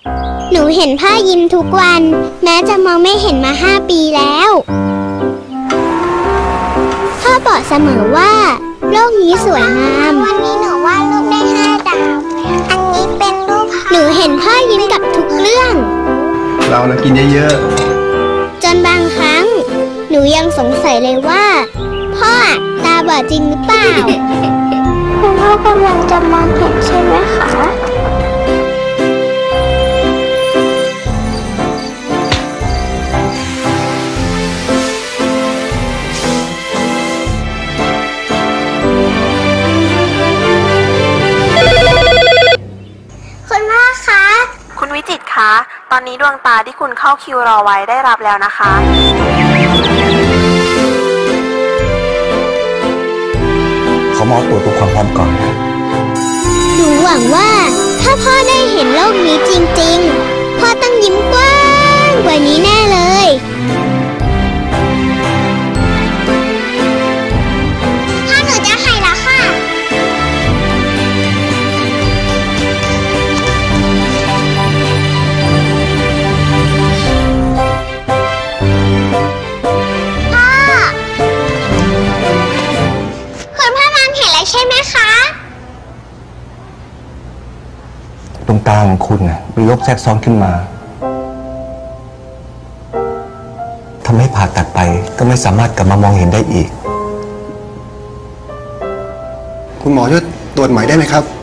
หนูเห็นพ่อยิ้มทุกวันแม้จะมองไม่เห็นมา5 ปีแล้วพ่อบอกเสมอว่าโลกนี้สวยงามวันนี้หนูวาดรูปได้5 ดาวอันนี้เป็นรูปหนูเห็นพ่อยิ้มกับทุกเรื่องเรานะกินเยอะๆจนบางครั้งหนูยังสงสัยเลยว่าพ่อตาบอดจริงหรือเปล่าคุณพ่อกำลังจะมองเห็นใช่ไหมคะคุณพ่อคะคุณวิจิตรคะตอนนี้ดวงตาที่คุณเข้าคิวรอไว้ได้รับแล้วนะคะเขามองตรวจดูความพร้อมก่อนนะหนูหวังว่าถ้าพ่อได้เห็นโลกนี้จริงๆพ่อต้องยิ้มกว้างกว่านี้แน่เลยพ่อหนูจะหายแล้วค่ะใช่ไหมคะดวงตาของคุณมีโรคแทรกซ้อนขึ้นมาทำให้ผ่าตัดไปก็ไม่สามารถกลับมามองเห็นได้อีกคุณหมอช่วยตรวจใหม่ได้ไหมครับ